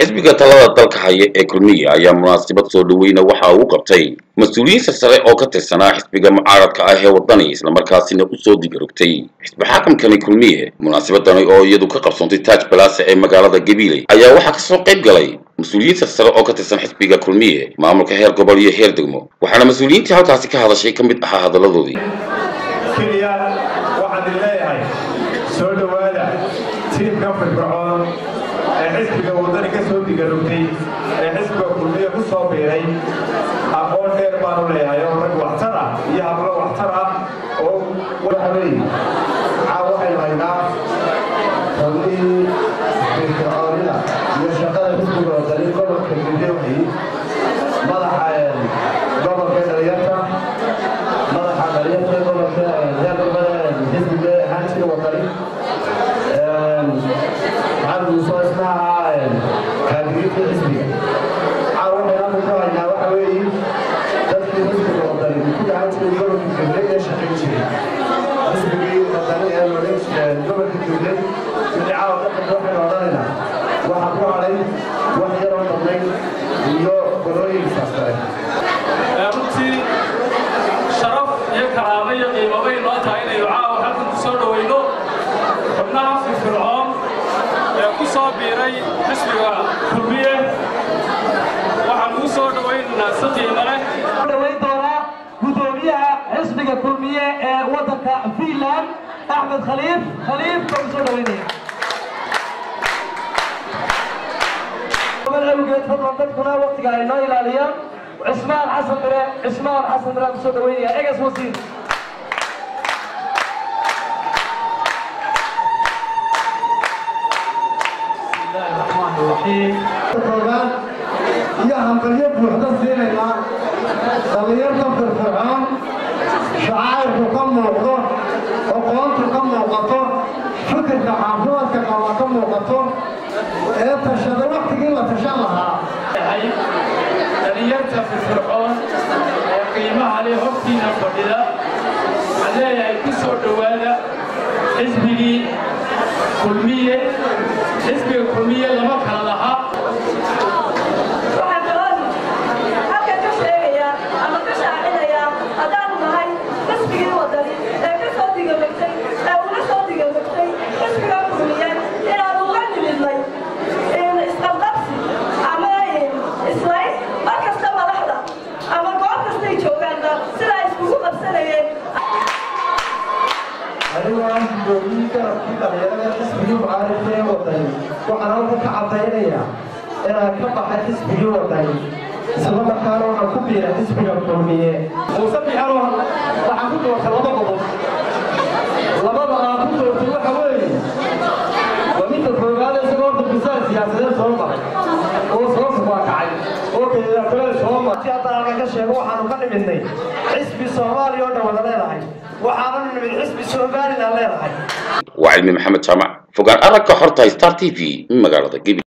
xisbiga talada dalka haya ee kulmiye ayaa munaasabad soo dhaweyna waxa uu qabtay mas'uuliyiin sare oo ka tirsanaa xisbiga mucaaradka ah ee wadani isla markaasina u soo digarogtay xisbi xakamkani kulmiye. munaasabadani oo iyadu ka qabsantay Taaj Palace ee magaalada Gabiley ayaa waxa ka soo qayb galay mas'uuliyiin sare oo ka tirsan xisbiga kulmiye, maamulka heer gobol iyo heer degmo, waxaana mas'uuliyiintii halkaasi ka hadashay ka mid ahaa hadaladoodii. soo dhawaada tiimka firfircoon ee xisbiga wadani ka soo digarogtay ee xisbiga kulmiye ku soo biiray. aqoon dheer baanu leeyahay oo rag waxtar ah iyo hablo waxtar ah oo waxay waxay haynaa kulmiye firfircoonida iyo shaqada xisbiga wadani gobolka Gabiley madaxa gobolka dhalinyarta madaxa dhalinyarta gobolka xisbiga hantiga wadani صابيري حسبي كلية وحنو صور دوين ناسطي مره دوين دورة قدوميها حسبي كلية وطنك فيلان أحمد خليف كم صور دويني من أول جت فترة تكنا وقت قاعدين إلى اليوم عثمان حسن مرة صور دويني إيجاس وسيم يا همبلية بوحدة سينينا خليرنا في الفرعون شعائر كم موقع وقوانت كم موقع فكر كعافوة كم موقع تشهد وقت قلة تشالها خليرنا في الفرعون قيمة عليه وقتنا فضلا عليه يكسر دوالا حزبي كلمية حزبي كلمية لما كان لها waxaan halka ka cadaynayaa inaan ka baxay xisbigii wadani isla markaana waxaan ku biiray xisbiga kulmiye muuse bixalo waxaan ku doortay laba qodob labada aan ku doortay waxa weeye waa midda koowaad isagoo horta bisaar siyaasadeed soo maray oo soo kacay oo keeda kale soo maray hadda halka ka sheego waxaanu ka nimidnay xisbi Soomaaliya oo dhawada leedahay waxaanu nimid xisbi Soomaaliland leedahay وعلمي محمد جامع فوقان أراك حرطة ستار تي في من مقالة